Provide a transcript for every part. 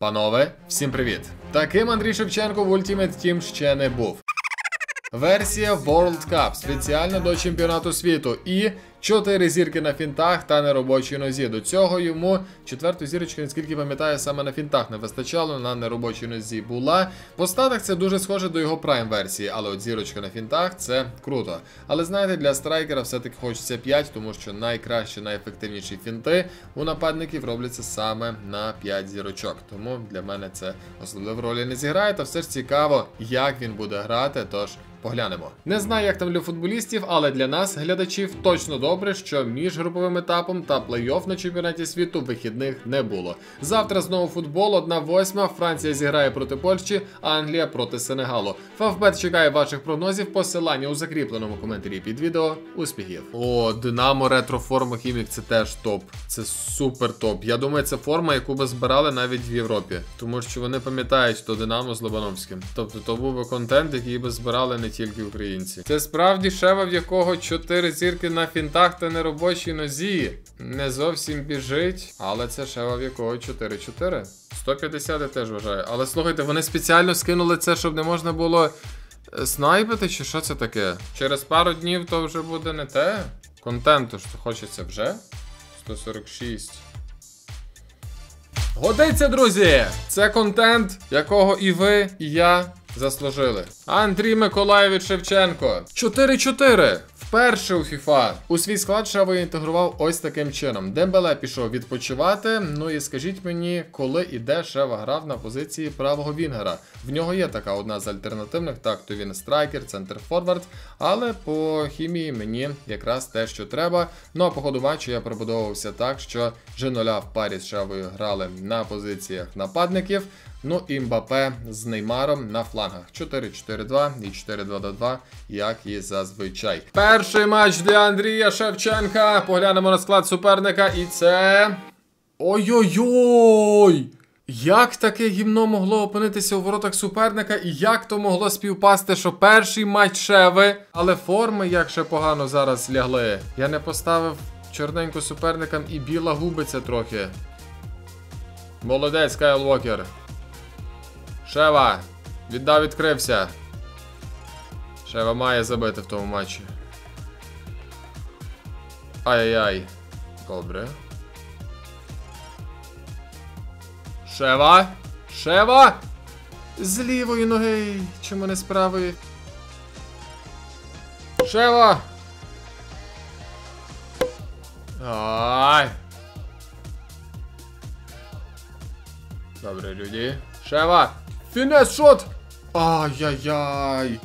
Панове, всім привіт! Таким Андрій Шевченко в Ultimate Team ще не був. Версія World Cup спеціально до чемпіонату світу і 4 зірки на фінтах та неробочій нозі. До цього йому 4-ту зірочку, наскільки пам'ятаю, саме на фінтах не вистачало, на неробочій нозі була. По статах це дуже схоже до його прайм версії, але от зірочка на фінтах це круто. Але знаєте, для страйкера все-таки хочеться 5, тому що найкращі, найефективніші фінти у нападників робляться саме на 5 зірочок. Тому для мене це особливо ролі не зіграє, та все ж цікаво, як він буде грати, тож поглянемо. Не знаю, як там для футболістів, але для нас, глядачів, точно добре, що між груповим етапом та плей-офф на чемпіонаті світу вихідних не було. Завтра знову футбол, 1/8, Франція зіграє проти Польщі, а Англія проти Сенегалу. Фавбет чекає ваших прогнозів, посилання у закріпленому коментарі під відео. Успіхів! О, Динамо ретро-форма Хімік, це теж топ. Це супер топ. Я думаю, це форма, яку би збирали навіть в Європі. Тому що вони пам'ятають, що Динамо з Лобановським. Тобто то був би контент, який би збирали не тільки українці. Це справді Шева, в якого 4 зірки на фінтах та неробочій нозі. Не зовсім біжить, але це Шева, в якого 4-4. 150 я теж вважаю. Але слухайте, вони спеціально скинули це, щоб не можна було снайпити, чи що це таке? Через пару днів то вже буде не те. Контенту, що хочеться вже. 146. Годиться, друзі! Це контент, якого і ви, і я заслужили. Андрій Миколайович Шевченко. 4-4. Вперше у FIFA. У свій склад Шева інтегрував ось таким чином. Дембеле пішов відпочивати. Ну і скажіть мені, коли і де Шева грав на позиції правого вінгера. В нього є така одна з альтернативних, так, то він страйкер, центр-форвард, але по хімії мені якраз те, що треба. Ну а по ходу матчу я прибудовувався так, що G0 в парі з Шевою грали на позиціях нападників. Ну і Мбапе з Неймаром на флангах. 4-4-2 і 4-2-2, як і зазвичай. Перший матч для Андрія Шевченка. Поглянемо на склад суперника і це... Ой-ой-ой! Як таке гімно могло опинитися у воротах суперника і як то могло співпасти, що перший матч Шеви, але форми як ще погано зараз лягли. Я не поставив чорненьку суперникам і біла губиться трохи. Молодець, Кайл Уокер. Шева, віддав, відкрився. Шева має забити в тому матчі. Ай-яй-яй. Добре. Шева! Шева! З лівої ноги. Чому не з правої? Шева! Ай! Добре, люди. Шева! Фінес шот! Ай-яй-яй!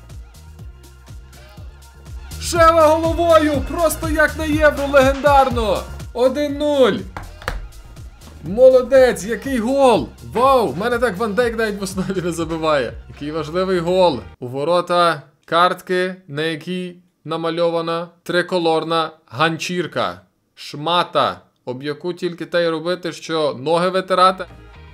Шева головою! Просто як на євро, легендарно! 1-0! Молодець, який гол! Вау! В мене так Ван Дейк навіть в основі не забиває. Який важливий гол! У ворота картки, на якій намальована триколорна ганчірка. Шмата, об яку тільки те й робити, що ноги витирати.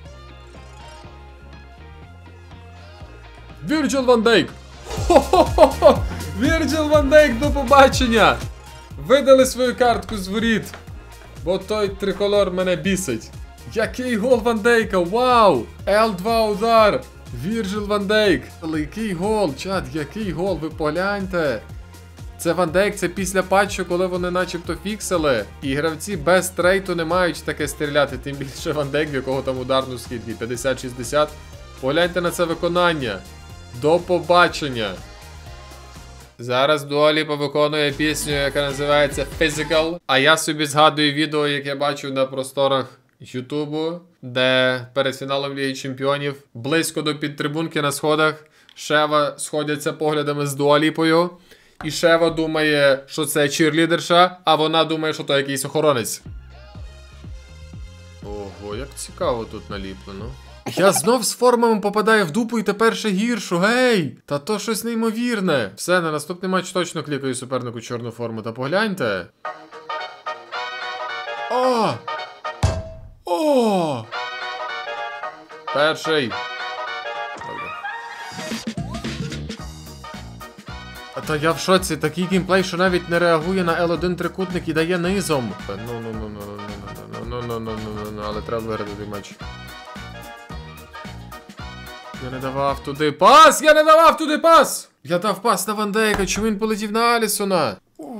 Вірджил Ван Дейк! Хо-хо-хо-хо! Вірджил Ван Дейк, до побачення! Видали свою картку з воріт, бо той триколор мене бісить. Який гол Ван Дейка! Вау! L2 удар! Вірджил Ван Дейк! Але який гол, чат, який гол, ви погляньте! Це Ван Дейк, це після патчу, коли вони начебто фіксили. І гравці без трейту не мають таке стріляти, тим більше Ван Дейк, в якого там ударну скидки 50-60. Погляньте на це виконання. До побачення. Зараз Дуа Ліпа виконує пісню, яка називається Physical. А я собі згадую відео, яке бачив на просторах Ютубу, де перед фіналом Ліги Чемпіонів близько до підтрибунки на сходах Шева сходяться поглядами з Дуа Ліпою. І Шева думає, що це чірлідерша, а вона думає, що то якийсь охоронець. Ого, як цікаво тут наліплено. Я знов з формами попадаю в дупу і тепер ще гіршу, гей! Та то щось неймовірне. Все, на наступний матч точно клікаю супернику чорну форму, та погляньте. О! О! Перший. Добре. Та я в шоці, такий геймплей, що навіть не реагує на L1 трикутник і дає низом. Ну, але треба виграти цей матч. Я не давав туди пас! Я не давав туди пас! Я дав пас на Ван Дейка, чому він полетів на Алісона?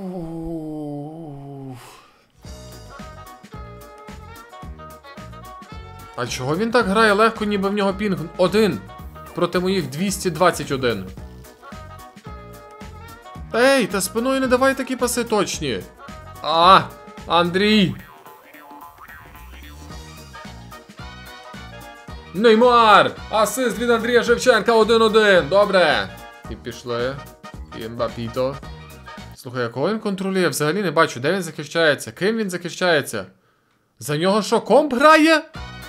А чого він так грає легко, ніби в нього пінг 1 проти моїх 221? Ей, та спиною не давай такі паси точні. Андрій! Неймар! Асист від Андрія Шевченка 1-1. Добре. І пішли. І Мбапіто. Слухай, а кого він контролює? Взагалі не бачу, де він захищається? Ким він захищається? За нього що, комп грає?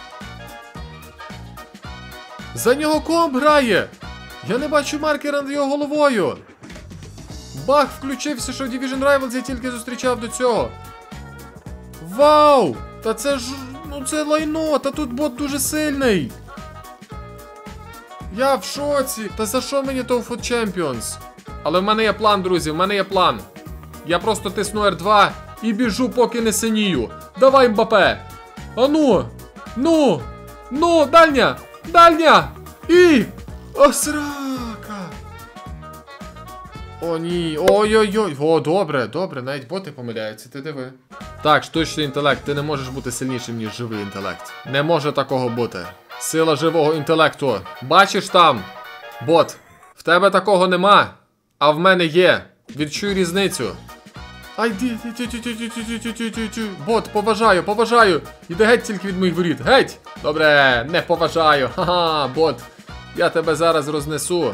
За нього комп грає! Я не бачу маркера над його головою. Баг включився, що в Division Rivals я тільки зустрічав до цього. Вау! Та це ж... ну це лайно, та тут бот дуже сильний. Я в шоці. Та за що мені то Foot Champions? Але в мене є план, друзі, в мене є план. Я просто тисну R2 і біжу, поки не синію. Давай, Мбапе. Ану. Ну, дальня. Дальня. І... Осрака. О, ні. Ой-ой-ой. О, добре. Навіть боти помиляються, ти диви. Так, штучний інтелект, ти не можеш бути сильнішим, ніж живий інтелект. Не може такого бути. Сила живого інтелекту. Бачиш там? Бот. В тебе такого нема. А в мене є. Відчуй різницю. Ай, бот, поважаю. Іди геть тільки від моїх воріт. Геть! Добре, не поважаю. Ха-ха, бот. Я тебе зараз рознесу.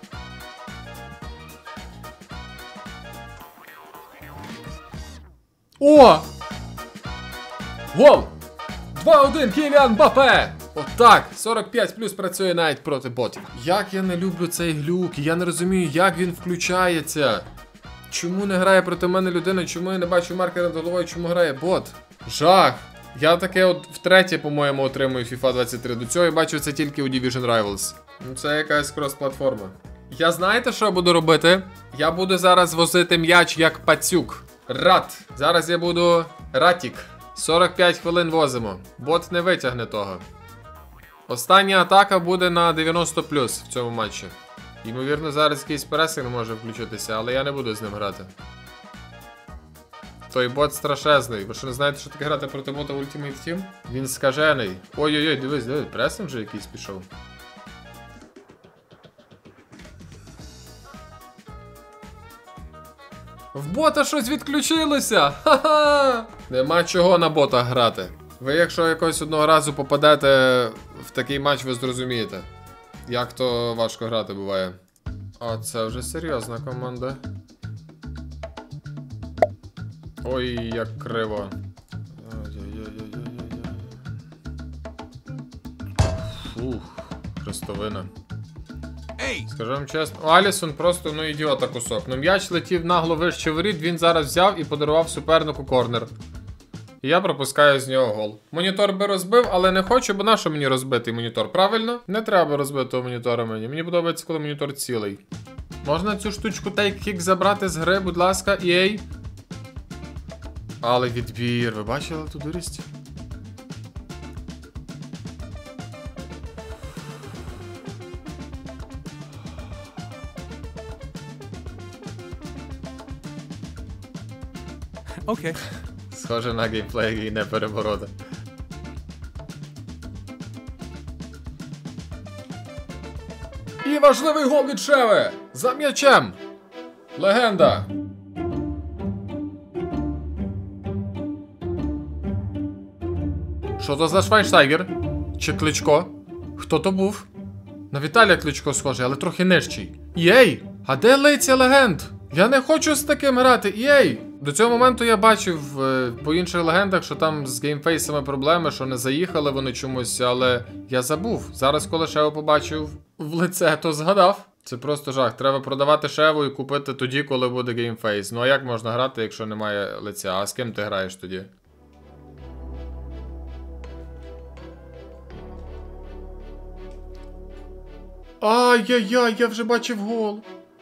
О! Гол! 2-1, Кіліан Мбаппе! Отак, 45 плюс працює навіть проти ботів. Як я не люблю цей глюк, я не розумію, як він включається. Чому не грає проти мене людина, чому я не бачу маркера над головою, чому грає бот? Жах! Я таке от втретє, по-моєму, отримую FIFA 23. До цього я бачив це тільки у Division Rivals. Ну це якась крос-платформа. Я знаєте, що я буду робити? Я буду зараз возити м'яч як пацюк. Рат. Зараз я буду ратік. 45 хвилин возимо. Бот не витягне того. Остання атака буде на 90 плюс в цьому матчі. Ймовірно, зараз якийсь пресинг може включитися, але я не буду з ним грати. Той бот страшезний. Ви що не знаєте, що таке грати проти бота в Ultimate Team? Він скажений. Ой-ой-ой, дивись, пресинг вже якийсь пішов. В бота щось відключилося! Ха-ха! Нема чого на бота грати. Ви якщо якось одного разу попадете в такий матч, ви зрозумієте, як то важко грати буває. А це вже серйозна команда. Ой, як криво. Фух, хрестовина. Скажу вам чесно, Алісон просто, ну, ідіота кусок. Ну, м'яч летів нагло вище воріт, він зараз взяв і подарував супернику корнер. І я пропускаю з нього гол. Монітор би розбив, але не хочу, бо нащо мені розбитий монітор, правильно? Не треба розбитого монітора мені. Мені подобається, коли монітор цілий. Можна цю штучку Take Kick забрати з гри, будь ласка, EA? Але відбір, ви бачили ту дурість? Окей. Схоже на геймплей і не перебороти. І важливий гол від Шеви! За м'ячем! Легенда! Що то за Швайнштайгер? Чи Кличко? Хто то був? На Віталія Кличко схожий, але трохи нижчий. Єй! А де лиця легенд? Я не хочу з таким грати, єй! До цього моменту я бачив по інших легендах, що там з геймфейсами проблеми, що не заїхали вони чомусь, але я забув. Зараз, коли Шеву побачив в лице, то згадав. Це просто жах. Треба продавати Шеву і купити тоді, коли буде геймфейс. Ну а як можна грати, якщо немає лиця? А з ким ти граєш тоді? Ай-яй-яй, я вже бачив гол.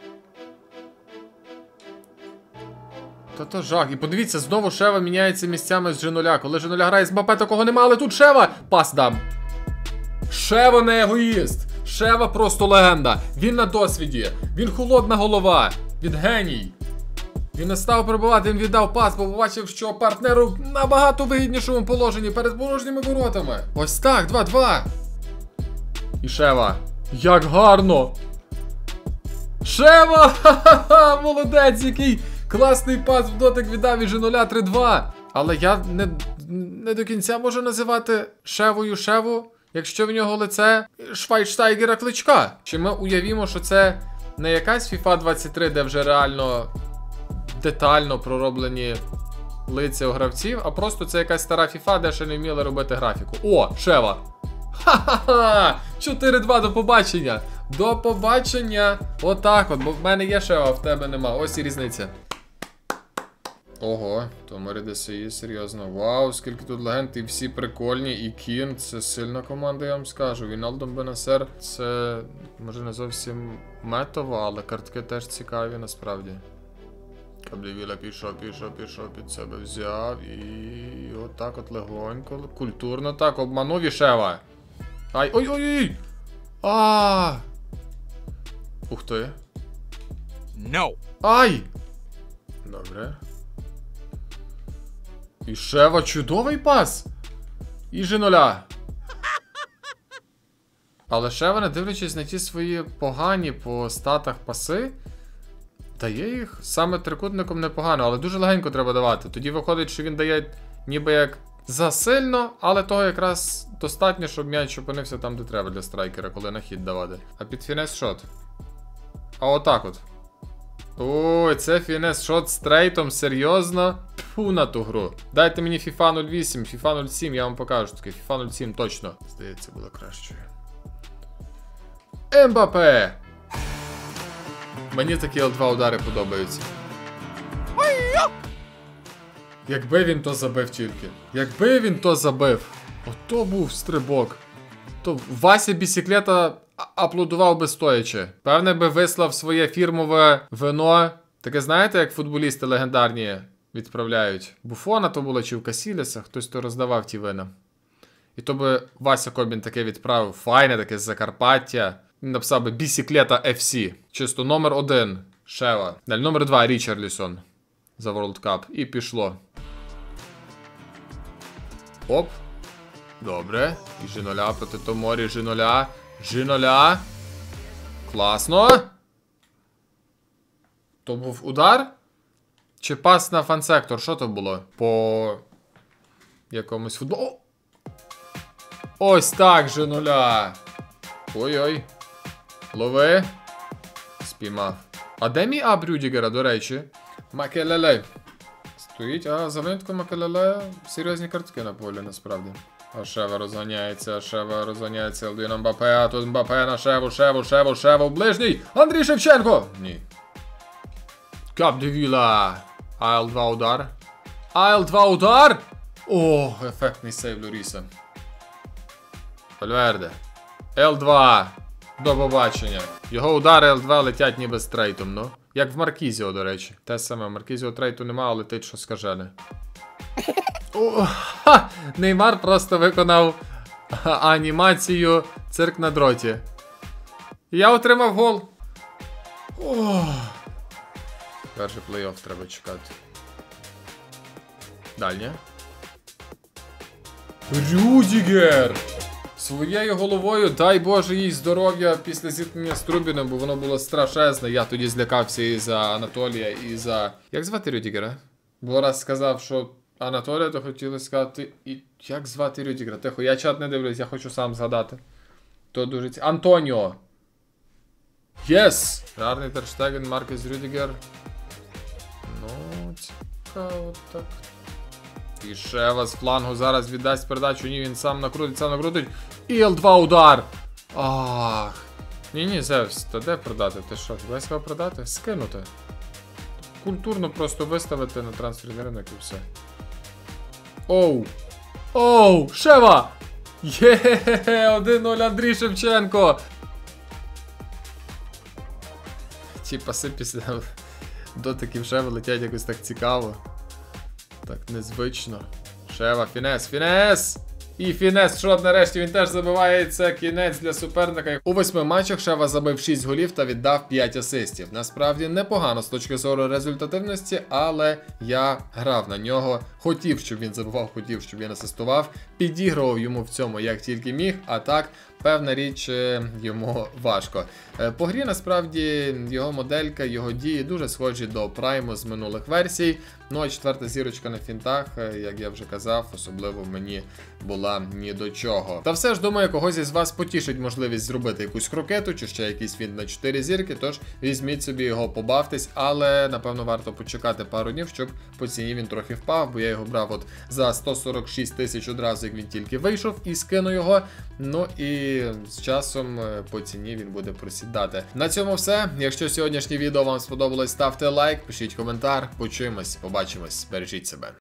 Та жах. І подивіться, знову Шева міняється місцями з G0. Коли G0 грає з Мбаппе, такого нема, але тут Шева! Пас дам. Шева не егоїст. Шева просто легенда. Він на досвіді. Він холодна голова. Він геній. Він не став прибувати, він віддав пас, бо побачив, що партнеру в набагато вигіднішому положенні перед порожніми воротами. Ось так, 2-2. І Шева. Як гарно! Шева! Ха-ха-ха! Молодець, який класний пас в дотик віддав і Жиноля 3-2. Але я не до кінця можу називати Шевою Шеву, якщо в нього лице Швайнштайгера Кличка. Чи ми уявімо, що це не якась FIFA 23, де вже реально детально пророблені лиця у гравців, а просто це якась стара FIFA, де ще не вміли робити графіку. О, Шева! Ха-ха-ха! 4-2, до побачення! До побачення! Отак от, бо в мене є Шева, а в тебе нема. Ось і різниця. Ого, Томарі ДСІ, серйозно. Вау, скільки тут легенд, і всі прикольні, і Кін, це сильна команда, я вам скажу. Віналдом Бенасер, це, може, не зовсім метово, але картки теж цікаві насправді. Каблівіла пішов під себе взяв і отак от легонько, культурно так, обманув і Шева. Ай, ой-ой-ой! Ух ти. No. Ай! Добре. І Шева, чудовий пас! І Жиноля. Але Шева, не дивлячись на ті свої погані по статах паси, дає їх саме трикутником непогано, але дуже легенько треба давати. Тоді виходить, що він дає ніби як засильно, але того якраз достатньо, щоб м'яч опинився там, де треба для страйкера, коли на хід давати. А під фінес-шот. А отак от. Ой, це фінес-шот стрейтом, серйозно? Тьфу на ту гру. Дайте мені FIFA 08, FIFA 07, я вам покажу таке. FIFA 07 точно. Здається, було кращою. Ембапе! Мені такі L2 удари подобаються. Якби він то забив тільки. Якби він то забив. Ото був стрибок. То Вася Бісіклета аплодував би стоячи. Певне би вислав своє фірмове вино. Таке знаєте, як футболісти легендарні відправляють. Буфона то було чи в Касіліса, хтось то роздавав ті вина. І то би Вася Кобін таке відправив. Файне таке з Закарпаття. Він написав би Бісіклета FC. Чисто номер 1 Шева. Далі номер 2 Річарлісон. За World Cup. І пішло. Оп. Добре. І Жиноля проти Томорі. Жиноля. Жиноля. Класно. То був удар? Чи пас на фан-сектор? Що то було? По якомусь футболу. Ось так, Жиноля. Ой-ой. Лови. Спіймав. А де мій аб Рюдігера, до речі? Макелеле. Стоїть, а за винятком Макелеле серйозні картки на полі, насправді. А Шева розганяється, Елдвін Мбапе, а тут Мбапе на Шеву, ближній! Андрій Шевченко! Ні. Капдевіла. АЛ2 удар. АЛ2 удар! О, ефектний сейв Лоріса. Вальверде. Л2. До побачення. Його удари Л2 летять ніби стрейтом, ну. Як в Маркізіо, до речі. Те саме, Маркізіо трейту нема, а летить, що скажене. Неймар просто виконав анімацію цирк на дроті. Я отримав гол. Перший плей-офф треба чекати. Дальня. Рюдігер! Своєю головою, дай Боже їй здоров'я після зіткнення з Трубіном, бо воно було страшезне. Я тоді злякався і за Анатолія, і за... Як звати Рюдігера? Бо раз сказав, що Анатолія, то хотіли сказати... І... Як звати Рюдігера? Тихо, я чат не дивлюсь, я хочу сам згадати. То дуже ці... Антоніо! Єс! Гарний Тер Штеген, Маркес Рюдігер. Ну, цікаво так. І Шева з флангу зараз віддасть передачу. Ні, він сам накрутить. І Л2 удар. Ах. Ні, Зевс, та де продати? Ти що, весь його продати? Скинути. Культурно просто виставити на трансферний ринок і все. Оу. Оу, Шева! Є, 1-0 Андрій Шевченко. Ті паси після дотиків Шеви летять якось так цікаво. Так незвично. Шева, фінес! І фінес шот, нарешті, він теж забиває, це кінець для суперника. У 8 матчах Шева забив 6 голів та віддав 5 асистів. Насправді непогано з точки зору результативності, але я грав на нього, хотів, щоб він забивав, хотів, щоб він асистував, підігрував йому в цьому як тільки міг, а так, певна річ, йому важко. По грі, насправді, його моделька, його дії дуже схожі до Прайму з минулих версій. Ну а 4-та зірочка на фінтах, як я вже казав, особливо мені була ні до чого. Та все ж, думаю, когось із вас потішить можливість зробити якусь крокету чи ще якийсь фінт на 4 зірки, тож візьміть собі його, побавтесь, але напевно варто почекати пару днів, щоб по ціні він трохи впав, бо я його брав от за 146 тисяч одразу, як він тільки вийшов, і скину його. Ну і з часом по ціні він буде просідати. На цьому все. Якщо сьогоднішнє відео вам сподобалось, ставте лайк, пишіть коментар, почуємось, побачимось, бережіть себе.